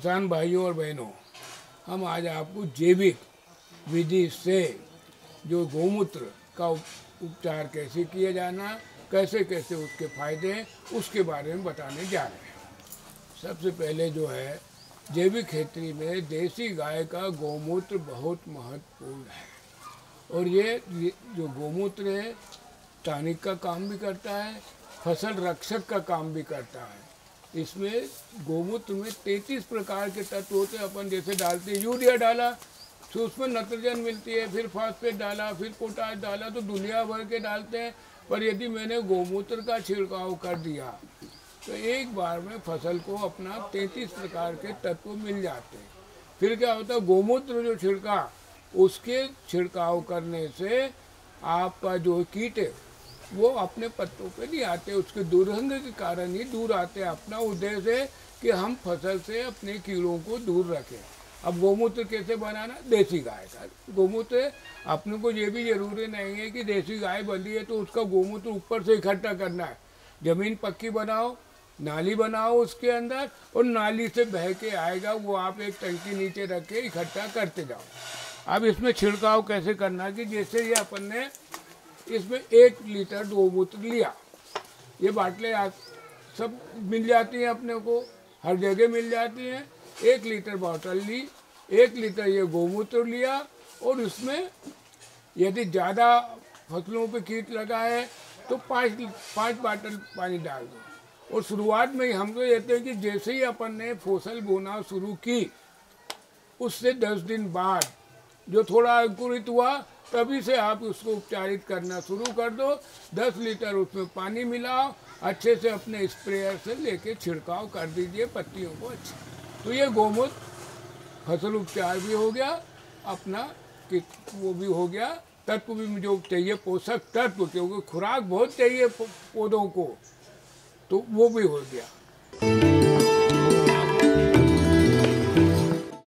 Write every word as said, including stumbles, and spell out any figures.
किसान भाइयों और बहनों, हम आज आपको जैविक विधि से जो गौमूत्र का उपचार कैसे किया जाना, कैसे कैसे उसके फायदे हैं, उसके बारे में बताने जा रहे हैं। सबसे पहले जो है, जैविक खेती में देसी गाय का गौमूत्र बहुत महत्वपूर्ण है और ये जो गौमूत्र है टॉनिक का काम भी करता है, फसल रक्षक का काम भी करता है। इसमें गौमूत्र में तैंतीस प्रकार के तत्व होते हैं। अपन जैसे डालते हैं यूरिया डाला तो उसमें नाइट्रोजन मिलती है, फिर फास्फेट डाला, फिर पोटाश डाला, तो दुनिया भर के डालते हैं। पर यदि मैंने गौमूत्र का छिड़काव कर दिया तो एक बार में फसल को अपना तैंतीस प्रकार के तत्व मिल जाते हैं। फिर क्या होता है, गौमूत्र जो छिड़का उसके छिड़काव करने से आपका जो कीट है वो अपने पत्तों पे नहीं आते, उसके दुर्गंध के कारण ही दूर आते हैं। अपना उद्देश्य है कि हम फसल से अपने कीड़ों को दूर रखें। अब गौमूत्र कैसे बनाना, देसी गाय का गौमूत्र। अपने को ये भी जरूरी नहीं है कि देसी गाय बंधी है तो उसका गौमूत्र ऊपर से इकट्ठा करना है। जमीन पक्की बनाओ, नाली बनाओ उसके अंदर, और नाली से बह के आएगा वो आप एक टंकी नीचे रख के इकट्ठा करते जाओ। अब इसमें छिड़काव कैसे करना कि जैसे ये अपन ने इसमें एक लीटर गौमूत्र लिया, ये बाटले सब मिल जाती हैं अपने को, हर जगह मिल जाती हैं। एक लीटर बॉटल ली, एक लीटर ये गौमूत्र लिया और उसमें यदि ज़्यादा फसलों पे कीट लगा है तो पाँच पाँच बाटल पानी डाल दो। और शुरुआत में ही हम तो कहते हैं कि जैसे ही अपन ने फसल बोना शुरू की उससे दस दिन बाद जो थोड़ा अंकुरित हुआ तभी से आप उसको उपचारित करना शुरू कर दो। दस लीटर उसमें पानी मिलाओ, अच्छे से अपने स्प्रेयर से लेके छिड़काव कर दीजिए पत्तियों को अच्छे। तो ये गौमूत्र फसल उपचार भी हो गया, अपना कि वो भी हो गया, तत्व भी जो चाहिए पोषक तत्व, क्योंकि खुराक बहुत चाहिए पौधों को, तो वो भी हो गया।